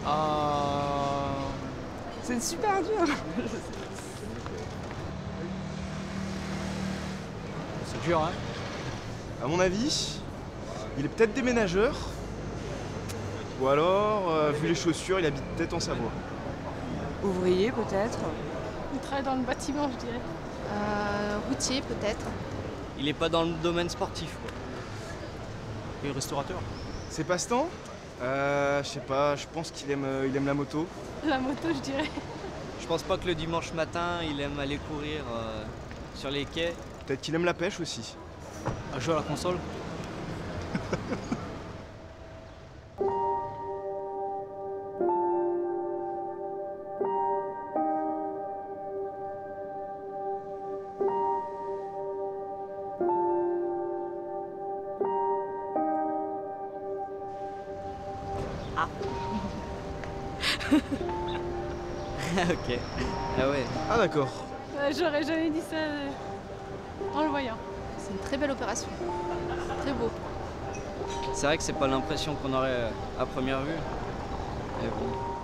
C'est super dur. C'est dur, hein? À mon avis, il est peut-être déménageur. Ou alors, vu les chaussures, il habite peut-être en Savoie. Ouvrier peut-être. Il travaille dans le bâtiment, je dirais. Routier peut-être. Il est pas dans le domaine sportif, quoi. Et restaurateur? Ses passe-temps? Je sais pas, je pense qu'il aime la moto. La moto, je dirais. Je pense pas que le dimanche matin, il aime aller courir sur les quais. Peut-être qu'il aime la pêche aussi. À jouer à la console? Ah. Ok. Ah ouais. Ah d'accord. J'aurais jamais dit ça en le voyant. C'est une très belle opération. Très beau. C'est vrai que c'est pas l'impression qu'on aurait à première vue. Mais bon.